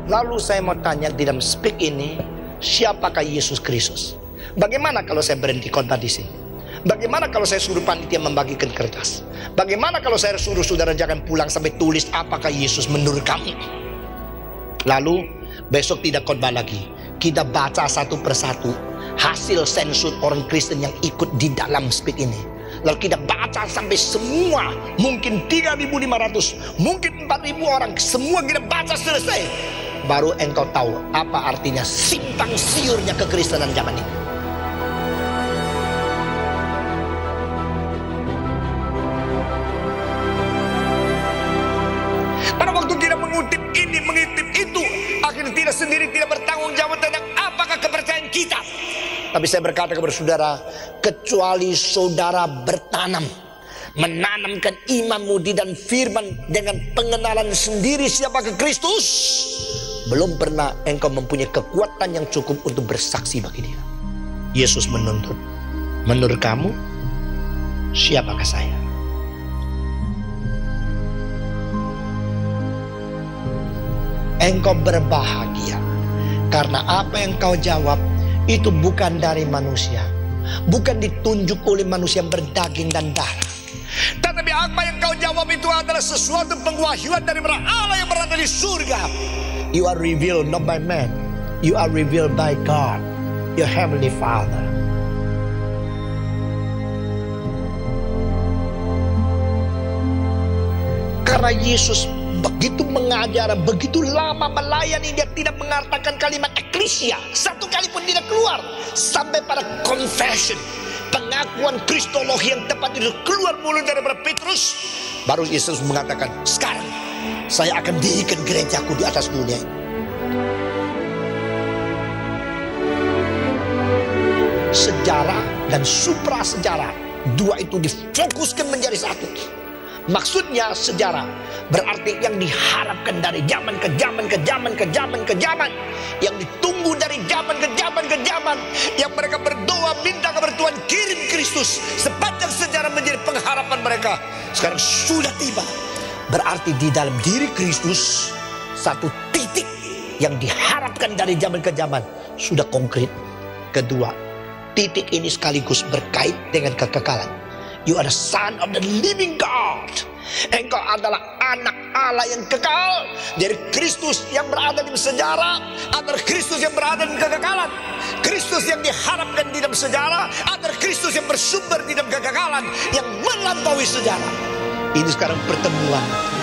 Lalu saya mau tanya di dalam speak ini, siapakah Yesus Kristus? Bagaimana kalau saya berhenti khotbah di sini? Bagaimana kalau saya suruh panitia membagikan kertas? Bagaimana kalau saya suruh saudara jangan pulang sampai tulis apakah Yesus menurut kamu? Lalu besok tidak khotbah lagi. Kita baca satu persatu hasil sensor orang Kristen yang ikut di dalam speak ini. Lalu kita baca sampai semua, mungkin 3.500, mungkin 4.000 orang, semua kita baca selesai. Baru engkau tahu apa artinya simpang siurnya kekristenan zaman ini. Pada waktu kita mengutip ini, mengutip itu, akhirnya tidak sendiri, tidak bertanggung jawab tentang apakah kepercayaan kita. Tapi saya berkata kepada saudara, kecuali saudara bertanam, menanamkan imanmu di dalam firman dengan pengenalan sendiri siapakah Kristus, belum pernah engkau mempunyai kekuatan yang cukup untuk bersaksi bagi dia. Yesus menuntut, menurut kamu siapakah saya? Engkau berbahagia karena apa yang kau jawab itu bukan dari manusia, bukan ditunjuk oleh manusia yang berdaging dan darah. Tetapi apa yang kau jawab itu adalah sesuatu pengwahyuan dari Allah yang berada di surga. You are revealed not by man, you are revealed by God, your heavenly Father. Karena Yesus begitu mengajar, begitu lama melayani, dia tidak mengatakan kalimat eklesia satu kali pun tidak keluar. Sampai pada confession, pengakuan kristologi yang tepat itu keluar mulut daripada Petrus, baru Yesus mengatakan, sekarang saya akan dirikan gerejaku di atas dunia ini. Sejarah dan supra sejarah, dua itu difokuskan menjadi satu. Maksudnya sejarah berarti yang diharapkan dari zaman ke zaman ke zaman ke zaman ke zaman, yang ditunggu dari zaman ke zaman ke zaman, yang mereka berdoa minta kepada Tuhan kirim Kristus, sepanjang sejarah menjadi pengharapan mereka. Sekarang sudah tiba. Berarti di dalam diri Kristus satu titik yang diharapkan dari zaman ke zaman sudah konkret. Kedua, titik ini sekaligus berkait dengan kekekalan. You are the son of the living God. Engkau adalah anak Allah yang kekal. Dari Kristus yang berada di sejarah adalah Kristus yang berada di kekekalan. Kristus yang diharapkan di dalam sejarah adalah Kristus yang bersumber di dalam kekekalan yang melampaui sejarah. Ini sekarang pertemuan